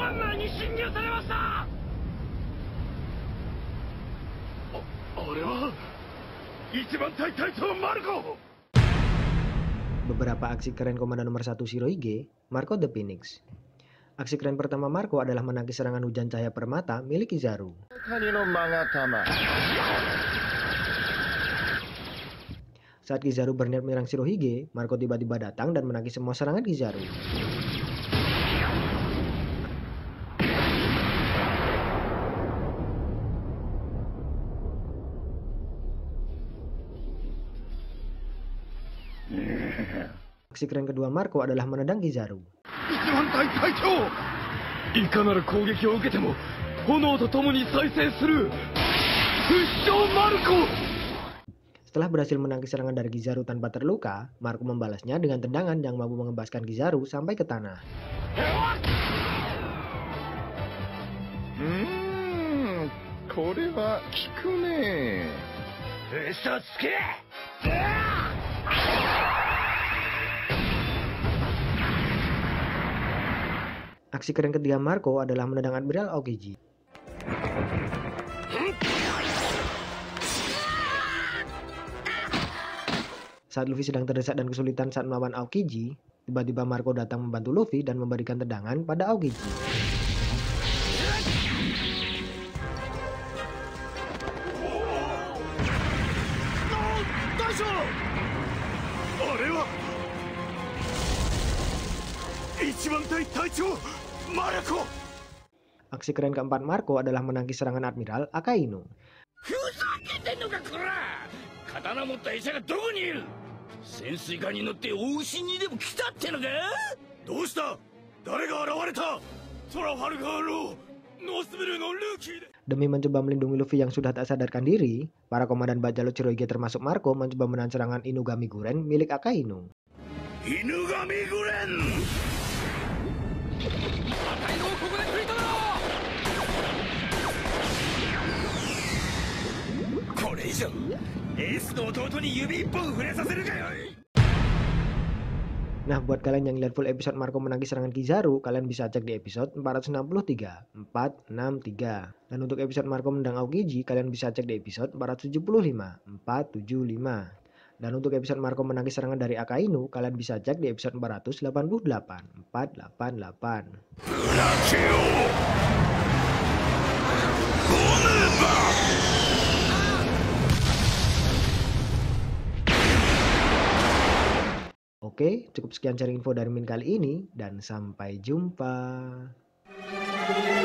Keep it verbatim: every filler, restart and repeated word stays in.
Beberapa aksi keren Komandan Nomor satu Shirohige, Marco the Phoenix. Aksi keren pertama Marco adalah menangkis serangan hujan cahaya permata milik Kizaru. Saat Kizaru berniat menyerang Shirohige, Marco tiba-tiba datang dan menangkis semua serangan Kizaru. Aksi keren kedua Marco adalah menendang Kizaru. Setelah berhasil menangkis serangan dari Kizaru tanpa terluka, Marco membalasnya dengan tendangan yang mampu mengebaskan Kizaru sampai ke tanah. Hmm, kore wa kiku ne. Usotsuke! Aksi keren ketiga Marco adalah menendang Admiral Aokiji. Saat Luffy sedang terdesak dan kesulitan saat melawan Aokiji, tiba-tiba Marco datang membantu Luffy dan memberikan tendangan pada Aokiji. Aksi keren keempat Marco adalah menangkis serangan Admiral Akainu. Demi mencoba melindungi Luffy yang sudah tak sadarkan diri, para komandan bajak laut Shirohige termasuk Marco mencoba menahan serangan Inugami Guren milik Akainu. Inugami Guren! Nah, buat kalian yang lihat full episode Marco menangkis serangan Kizaru, kalian bisa cek di episode empat ratus enam puluh tiga, empat ratus enam puluh tiga. Dan untuk episode Marco menendang Aokiji, kalian bisa cek di episode empat ratus tujuh puluh lima, empat ratus tujuh puluh lima. Dan untuk episode Marco menangkis serangan dari Akainu, kalian bisa cek di episode empat ratus delapan puluh delapan, empat ratus delapan puluh delapan. Oke, cukup sekian sharing info dari Min kali ini, dan sampai jumpa.